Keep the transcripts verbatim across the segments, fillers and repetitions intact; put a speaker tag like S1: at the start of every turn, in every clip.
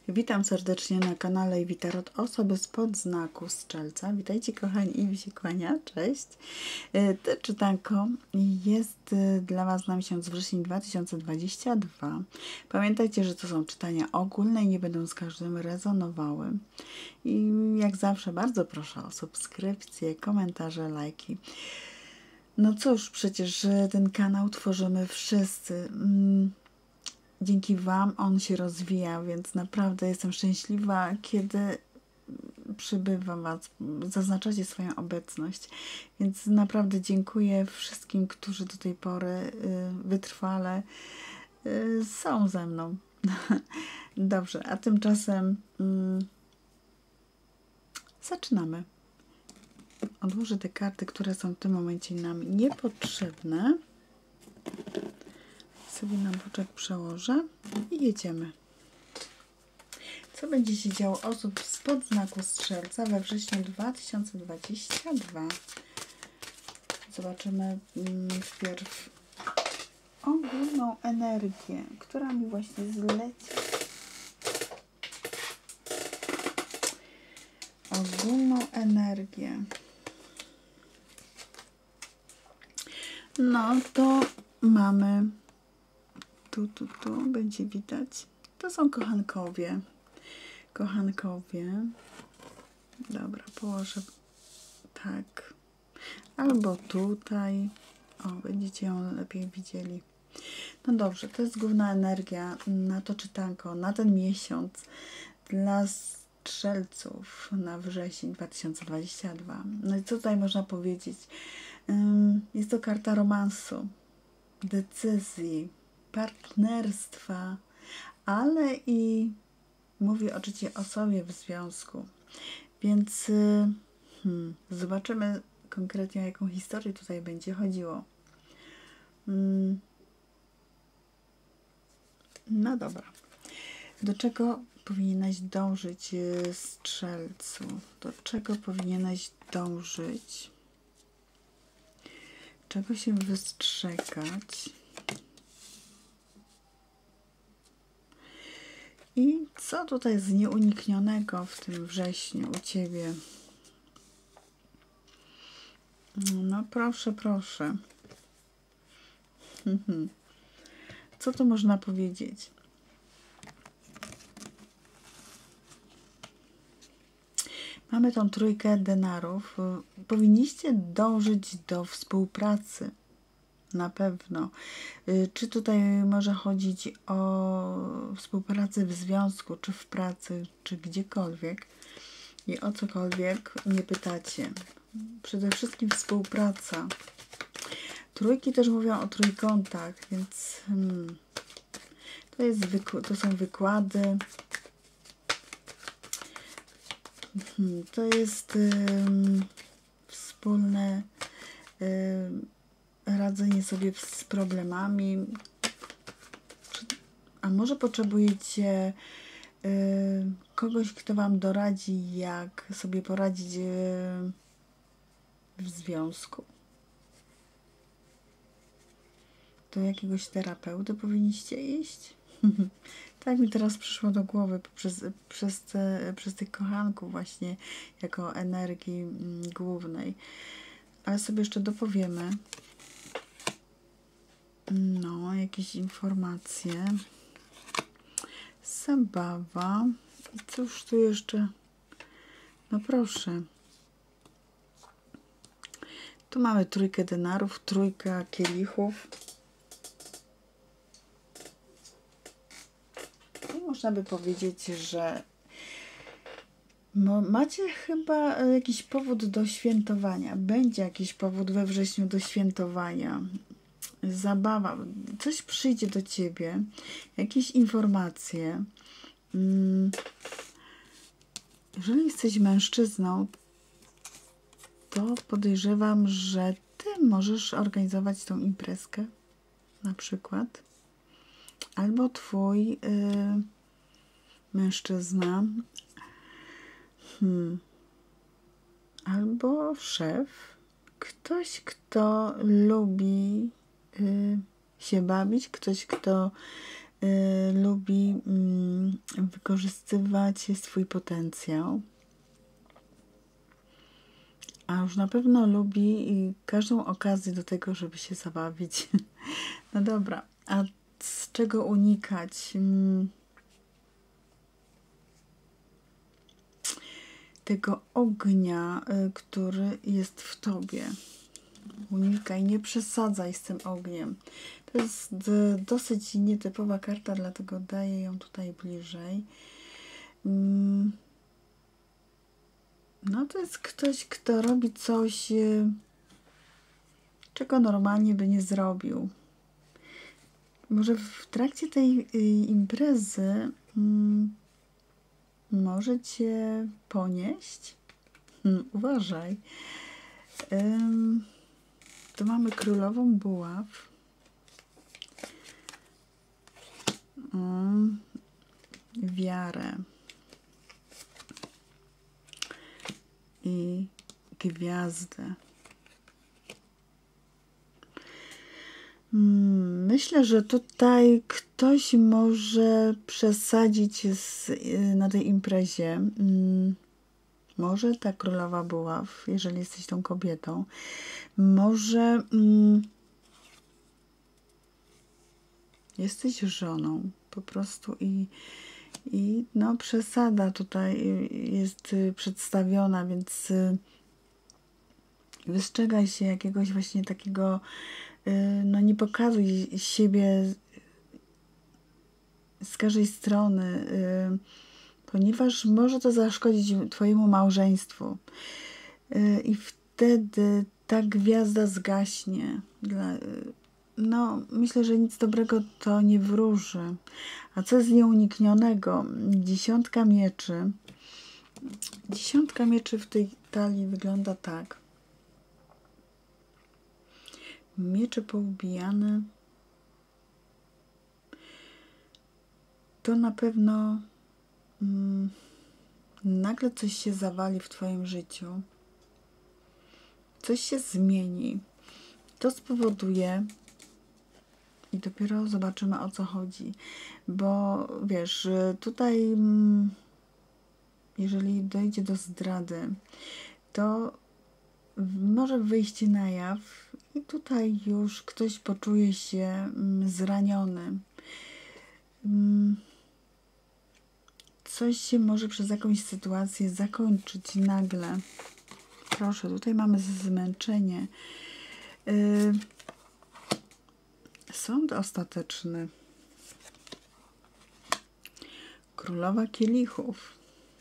S1: Witam serdecznie na kanale Ewi Tarot Osoby spod znaku Strzelca. Witajcie kochani, Ewi się kłania, cześć. To czytanko jest dla Was na miesiąc wrzesień dwa tysiące dwudziesty drugi. Pamiętajcie, że to są czytania ogólne i nie będą z każdym rezonowały. I jak zawsze bardzo proszę o subskrypcje, komentarze, lajki. No cóż, przecież ten kanał tworzymy wszyscy. Dzięki Wam on się rozwija, więc naprawdę jestem szczęśliwa, kiedy przybywa Was, zaznaczacie swoją obecność. Więc naprawdę dziękuję wszystkim, którzy do tej pory wytrwale są ze mną. Dobrze, a tymczasem hmm, zaczynamy. Odłożę te karty, które są w tym momencie nam niepotrzebne. Sobie na boczek przełożę i jedziemy. Co będzie się działo osób spod znaku Strzelca we wrześniu dwa tysiące dwudziestym drugim? Zobaczymy wpierw ogólną energię, która mi właśnie zleci. Ogólną energię. No to mamy tu, tu, tu będzie widać. To są kochankowie. Kochankowie. Dobra, położę tak. Albo tutaj. O, będziecie ją lepiej widzieli. No dobrze, to jest główna energia na to czytanko, na ten miesiąc dla strzelców na wrzesień dwa tysiące dwudziesty drugi. No i co tutaj można powiedzieć? Jest to karta romansu, decyzji, partnerstwa, ale i mówi o trzeciej osobie w związku. Więc hmm, zobaczymy konkretnie, o jaką historię tutaj będzie chodziło. Hmm. No dobra. Do czego powinieneś dążyć, strzelcu? Do czego powinieneś dążyć? Czego się wystrzegać? I co tutaj jest nieuniknionego w tym wrześniu u Ciebie? No proszę, proszę. Co tu można powiedzieć? Mamy tą trójkę denarów. Powinniście dążyć do współpracy. Na pewno. Czy tutaj może chodzić o współpracę w związku, czy w pracy, czy gdziekolwiek. I o cokolwiek nie pytacie. Przede wszystkim współpraca. Trójki też mówią o trójkątach, więc hmm, to, jest to są wykłady. Hmm, to jest um, wspólne um, radzenie sobie z problemami. A może potrzebujecie y, kogoś, kto Wam doradzi, jak sobie poradzić y, w związku. Do jakiegoś terapeuty powinniście iść? Tak mi teraz przyszło do głowy przez, przez, te, przez tych kochanków właśnie jako energii mm, głównej. Ale sobie jeszcze dopowiemy. No, jakieś informacje. Zabawa. I cóż tu jeszcze? No proszę. Tu mamy trójkę denarów, trójkę kielichów. I można by powiedzieć, że macie chyba jakiś powód do świętowania. Będzie jakiś powód we wrześniu do świętowania. Zabawa, coś przyjdzie do Ciebie, jakieś informacje. Jeżeli jesteś mężczyzną, to podejrzewam, że Ty możesz organizować tą imprezkę, na przykład. Albo Twój y, mężczyzna, hmm, albo szef, ktoś, kto lubi y, się bawić, ktoś, kto y, lubi y, wykorzystywać swój potencjał. A już na pewno lubi każdą okazję do tego, żeby się zabawić. No dobra, a z czego unikać? Tego ognia, który jest w tobie. Unikaj, nie przesadzaj z tym ogniem. To jest dosyć nietypowa karta, dlatego daję ją tutaj bliżej. No to jest ktoś, kto robi coś, czego normalnie by nie zrobił. Może w trakcie tej imprezy hmm, może cię ponieść. Hmm, uważaj. Ym, tu mamy królową buław. Ym, wiarę. I gwiazdę. Myślę, że tutaj ktoś może przesadzić z, na tej imprezie. Może ta królowa buław, jeżeli jesteś tą kobietą, może mm, jesteś żoną po prostu i, i no przesada tutaj jest przedstawiona, więc wystrzegaj się jakiegoś właśnie takiego, no nie pokazuj siebie z każdej strony, ponieważ może to zaszkodzić twojemu małżeństwu. I wtedy ta gwiazda zgaśnie. No, myślę, że nic dobrego to nie wróży. A co jest nieuniknionego? Dziesiątka mieczy. Dziesiątka mieczy w tej talii wygląda tak. Miecze poubijane. To na pewno mm, nagle coś się zawali w twoim życiu. Coś się zmieni. To spowoduje i dopiero zobaczymy, o co chodzi. Bo wiesz, tutaj jeżeli dojdzie do zdrady, to może wyjść na jaw i tutaj już ktoś poczuje się zraniony. Coś się może przez jakąś sytuację zakończyć nagle. Proszę, tutaj mamy zmęczenie. Yy, sąd ostateczny. Królowa kielichów.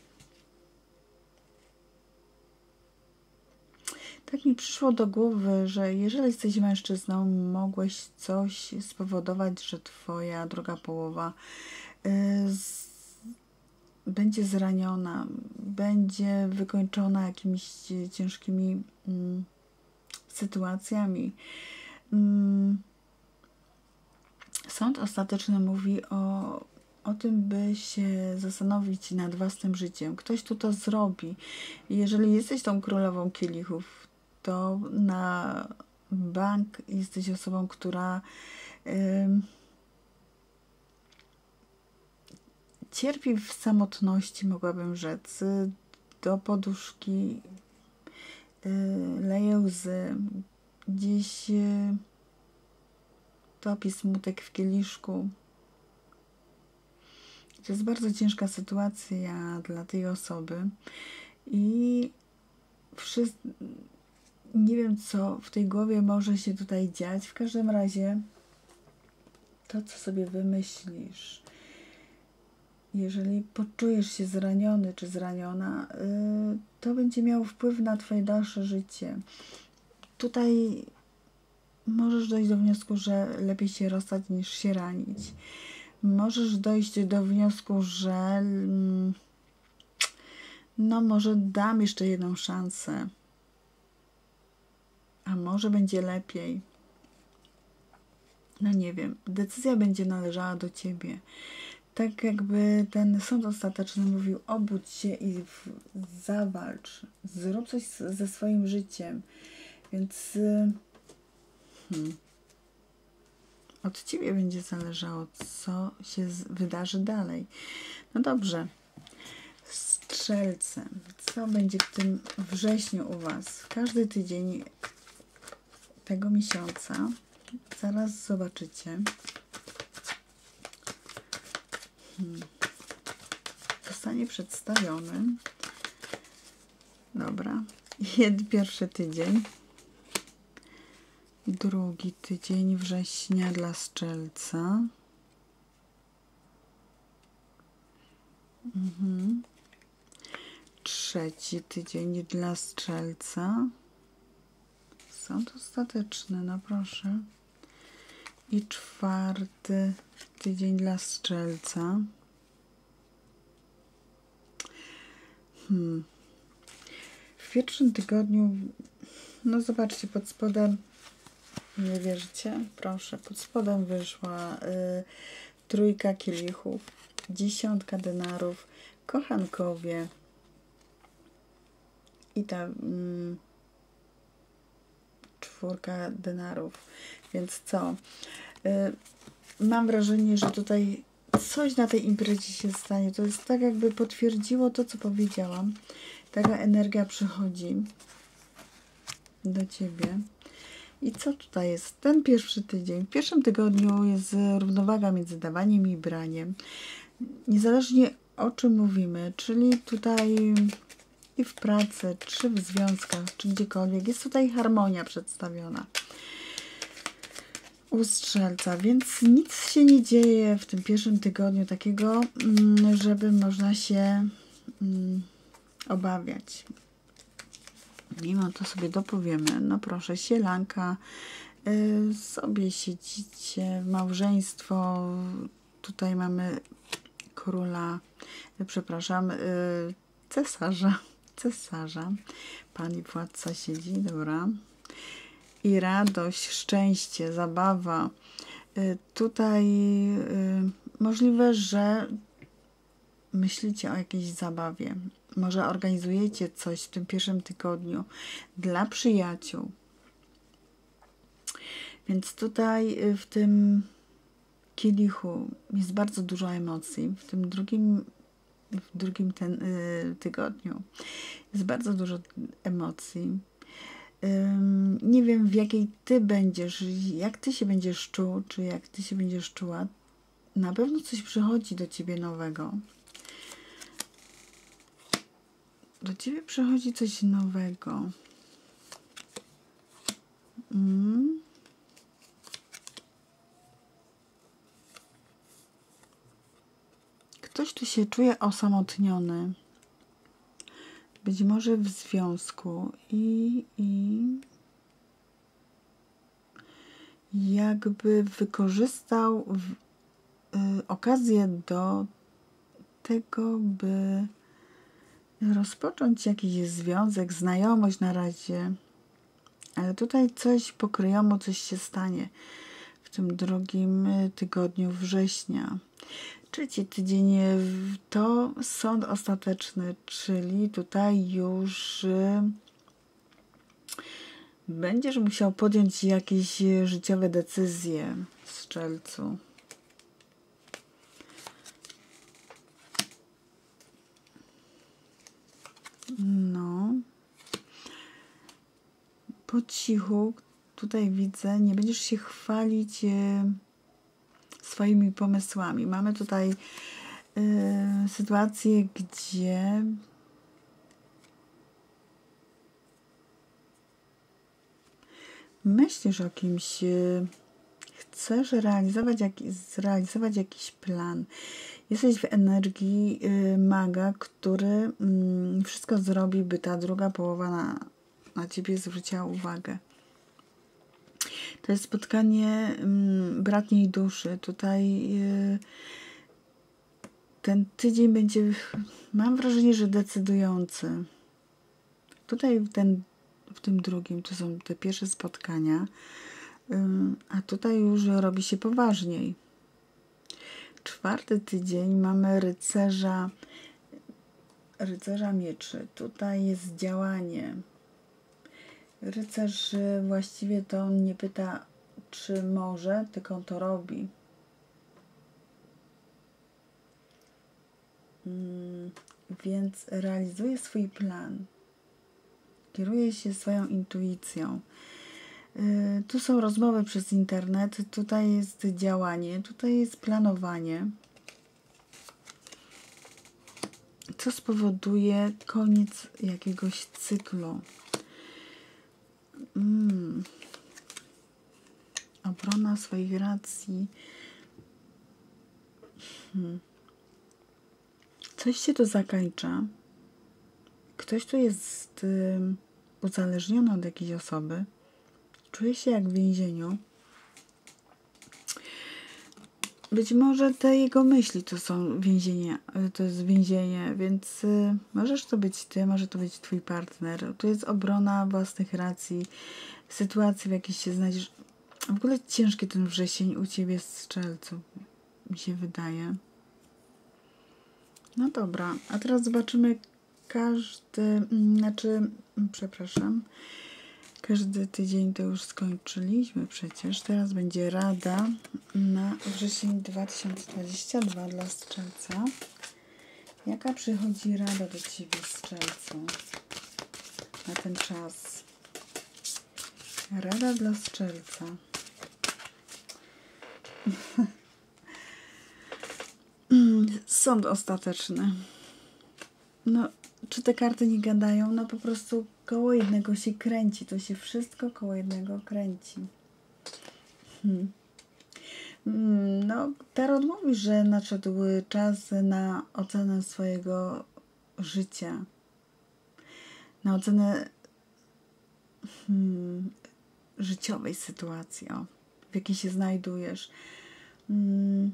S1: Tak mi przyszło do głowy, że jeżeli jesteś mężczyzną, mogłeś coś spowodować, że twoja druga połowa yy, z, będzie zraniona, będzie wykończona jakimiś ciężkimi yy, sytuacjami. Yy, Sąd ostateczny mówi o, o tym, by się zastanowić nad własnym życiem. Ktoś tu to zrobi. Jeżeli jesteś tą królową kielichów, to na bank jesteś osobą, która yy, cierpi w samotności, mogłabym rzec. Do poduszki yy, leje łzy. Gdzieś yy, topi smutek w kieliszku. To jest bardzo ciężka sytuacja dla tej osoby i wszyscy, nie wiem, co w tej głowie może się tutaj dziać. W każdym razie to, co sobie wymyślisz, jeżeli poczujesz się zraniony czy zraniona, yy, to będzie miało wpływ na twoje dalsze życie. Tutaj możesz dojść do wniosku, że lepiej się rozstać niż się ranić. Możesz dojść do wniosku, że no może dam jeszcze jedną szansę, a może będzie lepiej. No nie wiem, decyzja będzie należała do ciebie. Tak jakby ten sąd ostateczny mówił, obudź się i w, zawalcz, zrób coś ze swoim życiem. Więc hmm, Od Ciebie będzie zależało, co się wydarzy dalej. No dobrze. Strzelce. Co będzie w tym wrześniu u Was? Każdy tydzień tego miesiąca. Zaraz zobaczycie. Hmm. Zostanie przedstawiony. Dobra. Jed, pierwszy tydzień. Drugi tydzień września dla Strzelca. Mhm. Trzeci tydzień dla Strzelca. Sąd ostateczny, no proszę. I czwarty tydzień dla Strzelca. Hmm. W pierwszym tygodniu, no zobaczcie, pod spodem, nie wierzycie? Proszę, pod spodem wyszła y, trójka kielichów, dziesiątka denarów, kochankowie i ta mm, czwórka denarów. Więc co? Y, mam wrażenie, że tutaj coś na tej imprezie się stanie. To jest tak, jakby potwierdziło to, co powiedziałam. Taka energia przychodzi do Ciebie. I co tutaj jest? Ten pierwszy tydzień. W pierwszym tygodniu jest równowaga między dawaniem i braniem. Niezależnie o czym mówimy, czyli tutaj i w pracy, czy w związkach, czy gdziekolwiek, jest tutaj harmonia przedstawiona u Strzelca, więc nic się nie dzieje w tym pierwszym tygodniu takiego, żeby można się obawiać. Mimo to sobie dopowiemy. No proszę, sielanka, yy, sobie siedzicie, małżeństwo. Tutaj mamy króla, yy, przepraszam, yy, cesarza. Cesarza. Pan i władca siedzi, dobra. I radość, szczęście, zabawa. Yy, tutaj yy, możliwe, że myślicie o jakiejś zabawie. Może organizujecie coś w tym pierwszym tygodniu dla przyjaciół. Więc tutaj w tym kielichu jest bardzo dużo emocji. W tym drugim, w drugim ten, y, tygodniu jest bardzo dużo emocji. Ym, nie wiem, w jakiej Ty będziesz, jak Ty się będziesz czuł, czy jak Ty się będziesz czuła. Na pewno coś przychodzi do Ciebie nowego. Do Ciebie przychodzi coś nowego. Mm. Ktoś tu się czuje osamotniony. Być może w związku i, i jakby wykorzystał w, y, okazję do tego, by rozpocząć jakiś związek, znajomość na razie, ale tutaj coś pokryjomo, coś się stanie w tym drugim tygodniu września. Trzeci tydzień to sąd ostateczny, czyli tutaj już będziesz musiał podjąć jakieś życiowe decyzje, Strzelcu. No. Po cichu, tutaj widzę, nie będziesz się chwalić e, swoimi pomysłami. Mamy tutaj e, sytuację, gdzie myślisz o kimś, e, chcesz realizować, jak, zrealizować jakiś plan. Jesteś w energii y, maga, który y, wszystko zrobi, by ta druga połowa na, na Ciebie zwróciła uwagę. To jest spotkanie y, bratniej duszy. Tutaj y, ten tydzień będzie, mam wrażenie, że decydujący. Tutaj ten, w tym drugim, to są te pierwsze spotkania, y, a tutaj już robi się poważniej. Czwarty tydzień mamy rycerza, rycerza mieczy. Tutaj jest działanie. Rycerz właściwie to on nie pyta, czy może, tylko on to robi. Hmm, więc realizuje swój plan. Kieruje się swoją intuicją. Yy, tu są rozmowy przez internet, tutaj jest działanie, tutaj jest planowanie. Co spowoduje koniec jakiegoś cyklu. Mm. Obrona swoich racji. Hmm. Coś się tu zakończa. Ktoś tu jest y, uzależniony od jakiejś osoby. Czuje się jak w więzieniu. Być może te jego myśli to są więzienie, to jest więzienie, więc y, możesz to być ty, może to być twój partner. Tu jest obrona własnych racji, sytuacji, w jakiej się znajdziesz. W ogóle ciężki ten wrzesień u ciebie, strzelcu, mi się wydaje. No dobra, a teraz zobaczymy każdy, znaczy, przepraszam, każdy tydzień to już skończyliśmy przecież. Teraz będzie rada na wrzesień dwa tysiące dwudziesty drugi dla Strzelca. Jaka przychodzi rada do ciebie, Strzelcu, na ten czas? Rada dla Strzelca. Sąd ostateczny. No, czy te karty nie gadają? No po prostu koło jednego się kręci. To się wszystko koło jednego kręci. Hmm. No, tarot mówi, że nadszedł czas na ocenę swojego życia. Na ocenę hmm, życiowej sytuacji, o, w jakiej się znajdujesz. Hmm.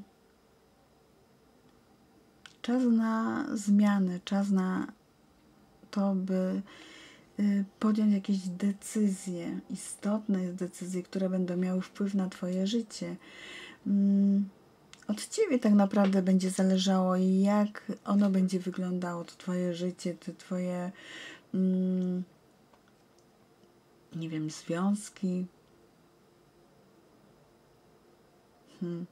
S1: Czas na zmiany, czas na to, by podjąć jakieś decyzje, istotne decyzje, które będą miały wpływ na twoje życie. Od ciebie tak naprawdę będzie zależało, jak ono będzie wyglądało, to twoje życie, to twoje nie wiem, związki. Hmm.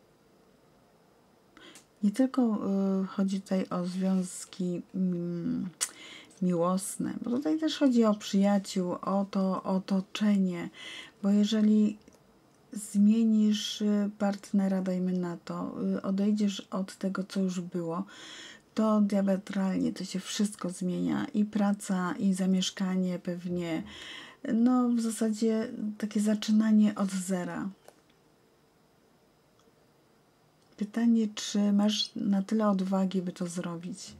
S1: Nie tylko y, chodzi tutaj o związki mm, miłosne, bo tutaj też chodzi o przyjaciół, o to otoczenie, bo jeżeli zmienisz partnera, dajmy na to, y, odejdziesz od tego, co już było, to diametralnie to się wszystko zmienia, i praca, i zamieszkanie pewnie, no w zasadzie takie zaczynanie od zera. Pytanie, czy masz na tyle odwagi, by to zrobić?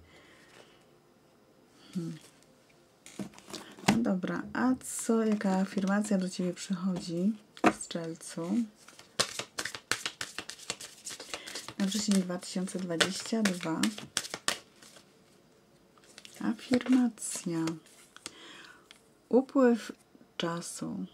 S1: Hmm. No dobra, a co, jaka afirmacja do ciebie przychodzi, Strzelcu? Na wrzesień dwa tysiące dwudziesty drugi. Afirmacja. Upływ czasu.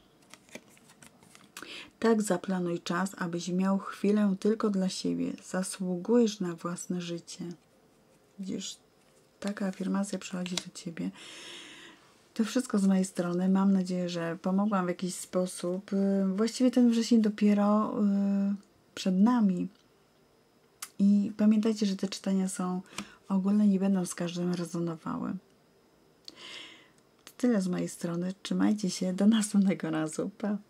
S1: Tak zaplanuj czas, abyś miał chwilę tylko dla siebie. Zasługujesz na własne życie. Widzisz, taka afirmacja przychodzi do ciebie. To wszystko z mojej strony. Mam nadzieję, że pomogłam w jakiś sposób. Właściwie ten wrzesień dopiero przed nami. I pamiętajcie, że te czytania są ogólne, nie będą z każdym rezonowały. To tyle z mojej strony. Trzymajcie się. Do następnego razu. Pa!